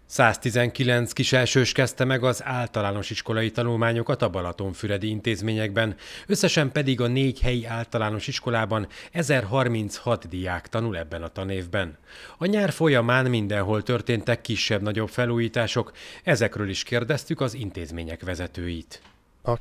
119 kiselsős kezdte meg az általános iskolai tanulmányokat a balatonfüredi intézményekben, összesen pedig a 4 helyi általános iskolában 1036 diák tanul ebben a tanévben. A nyár folyamán mindenhol történtek kisebb-nagyobb felújítások, ezekről is kérdeztük az intézmények vezetőit. A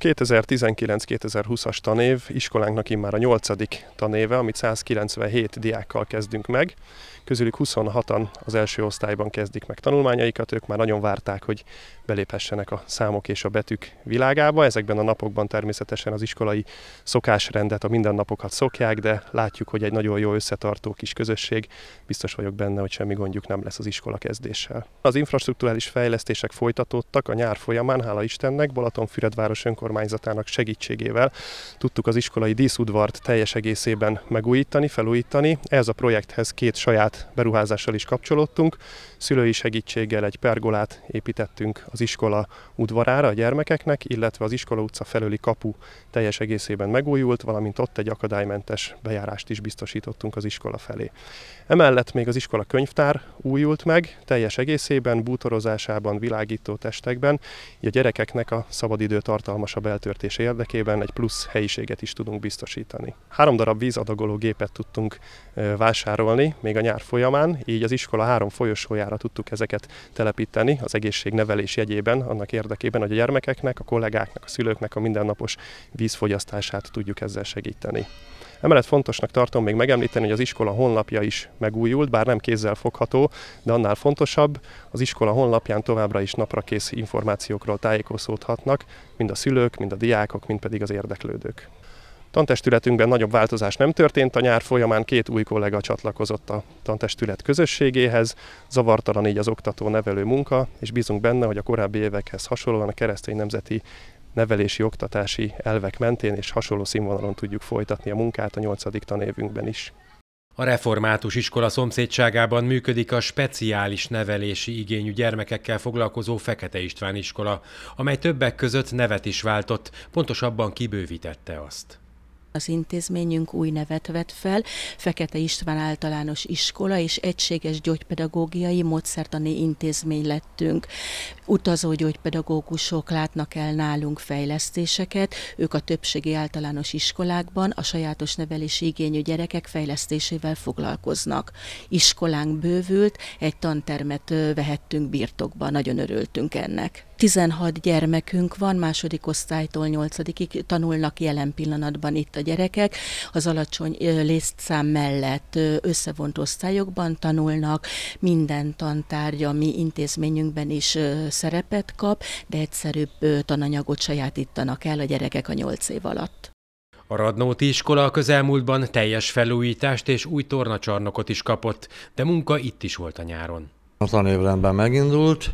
2019-2020-as tanév iskolánknak immár a 8. tanéve, amit 197 diákkal kezdünk meg. Közülük 26-an az első osztályban kezdik meg tanulmányaikat, ők már nagyon várták, hogy beléphessenek a számok és a betűk világába. Ezekben a napokban természetesen az iskolai szokásrendet, a mindennapokat szokják, de látjuk, hogy egy nagyon jó összetartó kis közösség. Biztos vagyok benne, hogy semmi gondjuk nem lesz az iskola kezdéssel. Az infrastrukturális fejlesztések folytatódtak a nyár folyamán, hála Istennek, Balatonfüred város önkormányzatának segítségével tudtuk az iskolai díszudvart teljes egészében megújítani, felújítani. Ehhez a projekthez 2 saját beruházással is kapcsolódtunk. Szülői segítséggel egy pergolát építettünk az iskola udvarára a gyermekeknek, illetve az iskola utca felőli kapu teljes egészében megújult, valamint ott egy akadálymentes bejárást is biztosítottunk az iskola felé. Emellett még az iskola könyvtár újult meg, teljes egészében, bútorozásában, világító testekben, így a gyerekeknek a szabadidő tartalmasabb eltöltése érdekében egy plusz helyiséget is tudunk biztosítani. 3 darab vízadagoló gépet tudtunk vásárolni még a nyár folyamán, így az iskola 3 folyosójára tudtuk ezeket telepíteni az egészségnevelés jegyében, annak érdekében, hogy a gyermekeknek, a kollégáknak, a szülőknek a mindennapos vízfogyasztását tudjuk ezzel segíteni. Emellett fontosnak tartom még megemlíteni, hogy az iskola honlapja is megújult, bár nem kézzel fogható, de annál fontosabb, az iskola honlapján továbbra is naprakész információkról tájékozódhatnak, mind a szülők, mind a diákok, mind pedig az érdeklődők. Tantestületünkben nagyobb változás nem történt, a nyár folyamán 2 új kollega csatlakozott a tantestület közösségéhez, zavartalan így az oktató-nevelő munka, és bízunk benne, hogy a korábbi évekhez hasonlóan a keresztény nemzeti nevelési, oktatási elvek mentén és hasonló színvonalon tudjuk folytatni a munkát a 8. tanévünkben is. A református iskola szomszédságában működik a speciális nevelési igényű gyermekekkel foglalkozó Fekete István iskola, amely többek között nevet is váltott, pontosabban kibővítette azt. Az intézményünk új nevet vett fel, Fekete István Általános Iskola és Egységes Gyógypedagógiai Módszertani Intézmény lettünk. Utazó gyógypedagógusok látnak el nálunk fejlesztéseket, ők a többségi általános iskolákban a sajátos nevelési igényű gyerekek fejlesztésével foglalkoznak. Iskolánk bővült, egy tantermet vehettünk birtokba, nagyon örültünk ennek. 16 gyermekünk van, 2. osztálytól 8-ig tanulnak jelen pillanatban itt a gyerekek. Az alacsony létszám mellett összevont osztályokban tanulnak, minden tantárgy a mi intézményünkben is szerepet kap, de egyszerűbb tananyagot sajátítanak el a gyerekek a 8 év alatt. A Radnóti iskola a közelmúltban teljes felújítást és új tornacsarnokot is kapott, de munka itt is volt a nyáron. A tanévrendben megindult,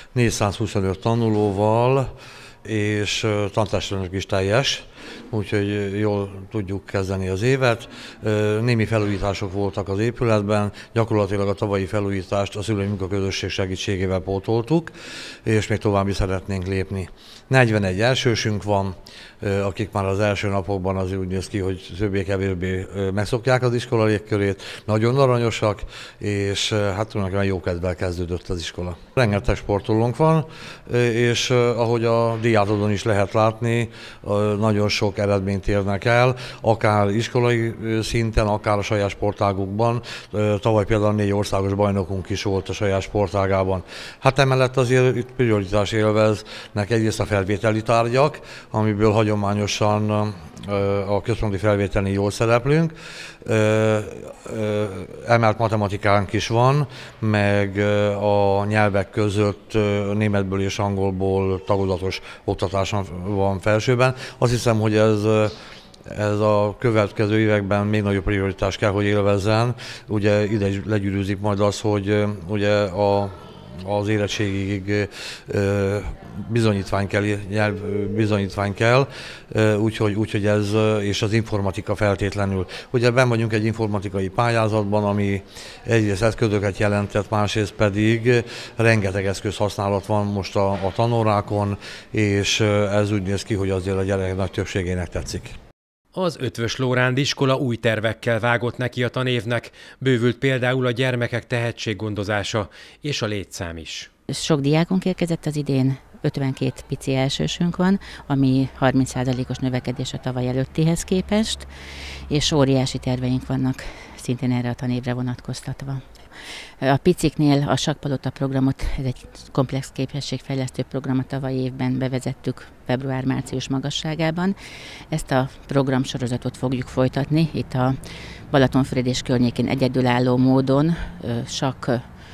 425 tanulóval, és tantestületünk is teljes, úgyhogy jól tudjuk kezdeni az évet. Némi felújítások voltak az épületben, gyakorlatilag a tavalyi felújítást a szülői munkaközösség segítségével pótoltuk, és még tovább is szeretnénk lépni. 41 elsősünk van, akik már az első napokban azért úgy néz ki, hogy többé-kevésbé megszokják az iskola légkörét, nagyon aranyosak, és hát tulajdonképpen jó kedvel kezdődött az iskola. Rengeteg sportolónk van, és ahogy a díjátadón is lehet látni, nagyon sok eredményt érnek el, akár iskolai szinten, akár a saját sportágukban. Tavaly például 4 országos bajnokunk is volt a saját sportágában. Hát emellett azért itt prioritás élveznek egyrészt a felvételi tárgyak, amiből hagyományosan a központi felvételni jól szereplünk. Emelt matematikánk is van, meg a nyelvek között németből és angolból tagozatos oktatás van felsőben. Azt hiszem, hogy ez a következő években még nagyobb prioritás kell, hogy élvezzen. Ugye ide is legyűrűzik majd az, hogy ugye az érettségig bizonyítvány kell, úgyhogy ez, és az informatika feltétlenül. Ugye benn vagyunk egy informatikai pályázatban, ami egyrészt eszközöket jelentett, másrészt pedig rengeteg eszköz használat van most a tanórákon, és ez úgy néz ki, hogy azért a gyerekek nagy többségének tetszik. Az Eötvös Lóránd iskola új tervekkel vágott neki a tanévnek, bővült például a gyermekek tehetséggondozása és a létszám is. Sok diákunk érkezett az idén, 52 pici elsősünk van, ami 30%-os növekedés a tavaly előttihez képest, és óriási terveink vannak szintén erre a tanévre vonatkoztatva. A piciknél a Sakkpalota programot, ez egy komplex képességfejlesztő programot tavaly évben bevezettük február-március magasságában. Ezt a programsorozatot fogjuk folytatni. Itt a Balatonfüred és környékén egyedülálló módon sakk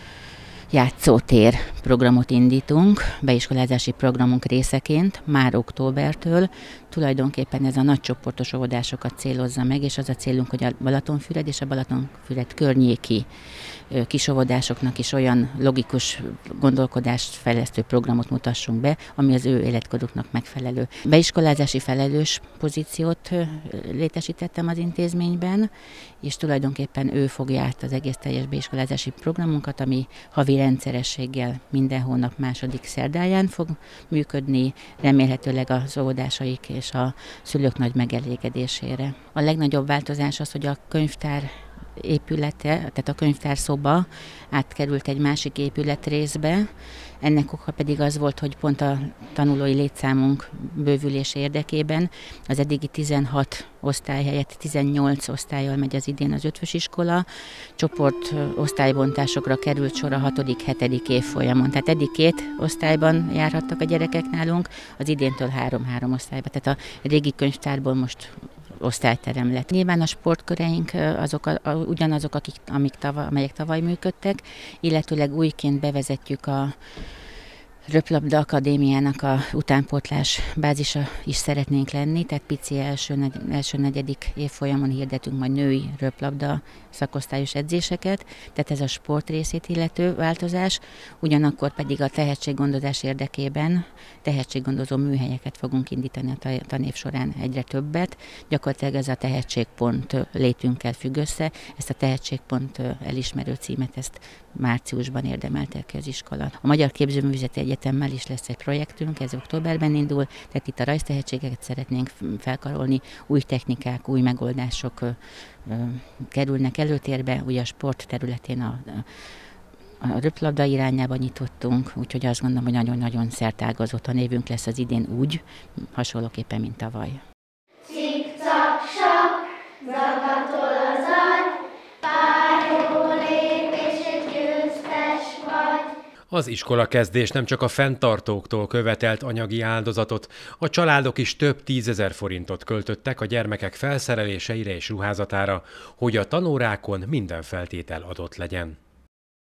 játszótér programot indítunk, beiskolázási programunk részeként már októbertől. Tulajdonképpen ez a nagycsoportos óvodásokat célozza meg, és az a célunk, hogy a Balatonfüred és a Balatonfüred környéki kisóvodásoknak is olyan logikus gondolkodást fejlesztő programot mutassunk be, ami az ő életkoruknak megfelelő. Beiskolázási felelős pozíciót létesítettem az intézményben, és tulajdonképpen ő fogja át az egész teljes beiskolázási programunkat, ami havi rendszerességgel minden hónap második szerdáján fog működni, remélhetőleg az óvodásaik és a szülők nagy megelégedésére. A legnagyobb változás az, hogy a könyvtár épülete, tehát a könyvtárszoba átkerült egy másik épületrészbe. Ennek oka pedig az volt, hogy pont a tanulói létszámunk bővülése érdekében az eddigi 16 osztály helyett 18 osztállyal megy az idén az Eötvös iskola. Csoport osztálybontásokra került sor a 6.-7. évfolyamon. Tehát eddig 2 osztályban járhattak a gyerekek nálunk, az idéntől 3-3 osztályba. Tehát a régi könyvtárból most osztályterem lett. Nyilván a sportköreink ugyanazok, amelyek tavaly működtek, illetőleg újként bevezetjük a Röplabda Akadémiának a utánpótlás bázisa is szeretnénk lenni, tehát pici első negyedik évfolyamon hirdetünk majd női röplabda szakosztályos edzéseket, tehát ez a sport részét illető változás, ugyanakkor pedig a tehetséggondozás érdekében tehetséggondozó műhelyeket fogunk indítani a tanév során egyre többet. Gyakorlatilag ez a tehetségpont létünkkel függ össze, ezt a tehetségpont elismerő címet ezt márciusban érdemelte ki az iskola. A Magyar Képzőművészeti Egyetemmel is lesz egy projektünk, ez októberben indul, tehát itt a rajztehetségeket szeretnénk felkarolni, új technikák, új megoldások kerülnek előtérbe, ugye a sport területén a röplabda irányába nyitottunk, úgyhogy azt gondolom, hogy nagyon-nagyon szertágazó tanévünk lesz az idén úgy, hasonlóképpen, mint tavaly. Cikcak, sakk, zakatol az agy, páró lépés, egy győztes vagy. Az iskolakezdés nem csak a fenntartóktól követelt anyagi áldozatot, a családok is több 10 000 forintot költöttek a gyermekek felszereléseire és ruházatára, hogy a tanórákon minden feltétel adott legyen.